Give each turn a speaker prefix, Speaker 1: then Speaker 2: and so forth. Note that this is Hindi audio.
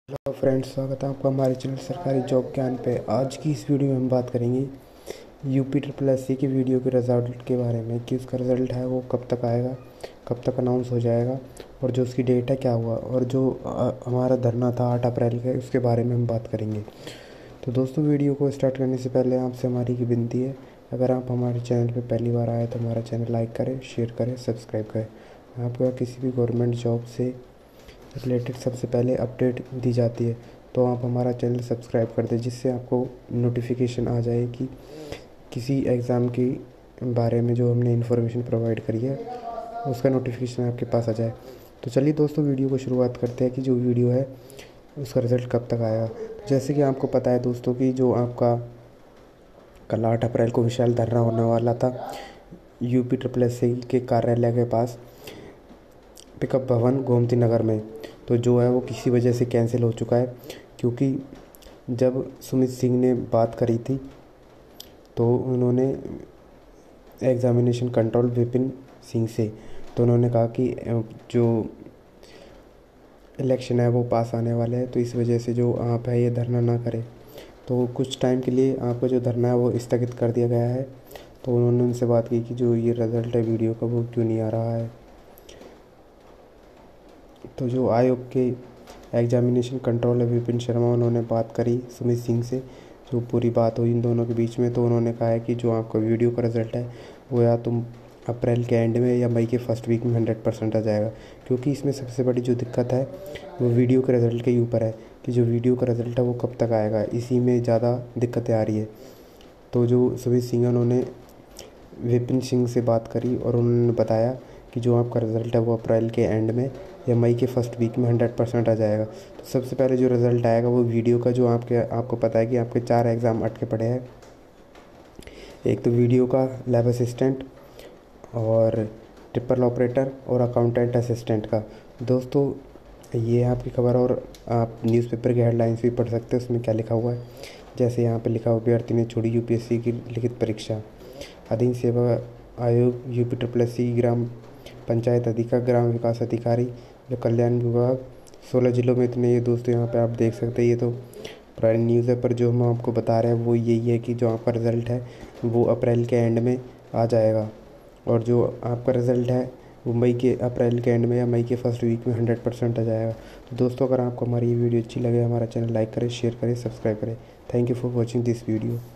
Speaker 1: हेलो फ्रेंड्स, स्वागत है आपका हमारे चैनल सरकारी जॉब ज्ञान पे। आज की इस वीडियो में हम बात करेंगे यूपी ट्रिपल एस सी की वीडियो के रिज़ल्ट के बारे में कि उसका रिज़ल्ट है वो कब तक आएगा, कब तक अनाउंस हो जाएगा और जो उसकी डेट है क्या हुआ, और जो हमारा धरना था 8 अप्रैल का उसके बारे में हम बात करेंगे। तो दोस्तों, वीडियो को स्टार्ट करने से पहले आपसे हमारी की विनती है, अगर आप हमारे चैनल पर पहली बार आए तो हमारा चैनल लाइक करें, शेयर करें, सब्सक्राइब करें। आपको किसी भी गवर्नमेंट जॉब से रिलेटेड सबसे पहले अपडेट दी जाती है तो आप हमारा चैनल सब्सक्राइब कर दें, जिससे आपको नोटिफिकेशन आ जाए कि किसी एग्ज़ाम के बारे में जो हमने इन्फॉर्मेशन प्रोवाइड करी है उसका नोटिफिकेशन आपके पास आ जाए। तो चलिए दोस्तों, वीडियो को शुरुआत करते हैं कि जो वीडियो है उसका रिज़ल्ट कब तक आएगा। तो जैसे कि आपको पता है दोस्तों कि जो आपका कल 8 अप्रैल को विशाल धरना होने वाला था यूपी ट्रिपल एस सी के कार्यालय के पास पिकअप भवन गोमती नगर में, तो जो है वो किसी वजह से कैंसिल हो चुका है। क्योंकि जब सुमित सिंह ने बात करी थी तो उन्होंने एग्ज़ामिनेशन कंट्रोल विपिन सिंह से, तो उन्होंने कहा कि जो इलेक्शन है वो पास आने वाले हैं, तो इस वजह से जो आप है ये धरना ना करें। तो कुछ टाइम के लिए आपका जो धरना है वो स्थगित कर दिया गया है। तो उन्होंने उनसे बात की कि जो ये रिज़ल्ट है वीडियो का वो क्यों नहीं आ रहा है। तो जो आयोग के एग्जामिनेशन कंट्रोल है विपिन शर्मा, उन्होंने बात करी सुमित सिंह से, जो पूरी बात हुई इन दोनों के बीच में। तो उन्होंने कहा है कि जो आपका वीडियो का रिज़ल्ट है वो या तुम अप्रैल के एंड में या मई के फर्स्ट वीक में 100% आ जाएगा। क्योंकि इसमें सबसे बड़ी जो दिक्कत है वो वीडियो के रिज़ल्ट के ऊपर है कि जो वीडियो का रिज़ल्ट है वो कब तक आएगा, इसी में ज़्यादा दिक्कतें आ रही है। तो जो सुमित सिंह उन्होंने विपिन सिंह से बात करी और उन्होंने बताया कि जो आपका रिज़ल्ट है वो अप्रैल के एंड में या मई के फर्स्ट वीक में 100% आ जाएगा। तो सबसे पहले जो रिज़ल्ट आएगा वो वीडियो का, जो आपको पता है कि आपके 4 एग्ज़ाम अटके पड़े हैं। एक तो वीडियो का लैब असिस्टेंट और ट्रिपल ऑपरेटर और अकाउंटेंट असिस्टेंट का। दोस्तों, ये आपकी खबर, और आप न्यूज़पेपर की हेडलाइंस भी पढ़ सकते हैं उसमें क्या लिखा हुआ है। जैसे यहाँ पे लिखा हुआ, अभ्यर्थी ने छोड़ी यूपीएससी की लिखित परीक्षा। अधीन सेवा आयोग यूपी ट्रिपल एस सी ग्राम पंचायत अधिकारी, ग्राम विकास अधिकारी, जो कल्याण विभाग 16 जिलों में इतने। ये दोस्तों यहाँ पे आप देख सकते हैं, ये तो पुरानी न्यूज़ है, पर जो हम आपको बता रहे हैं वो यही है कि जो आपका रिज़ल्ट है वो अप्रैल के एंड में आ जाएगा, और जो आपका रिज़ल्ट है वो अप्रैल के एंड में या मई के फर्स्ट वीक में 100% आ जाएगा। तो दोस्तों, अगर आपको हमारी ये वीडियो अच्छी लगे, हमारा चैनल लाइक करें, शेयर करें, सब्सक्राइब करें। Thank you for watching this video.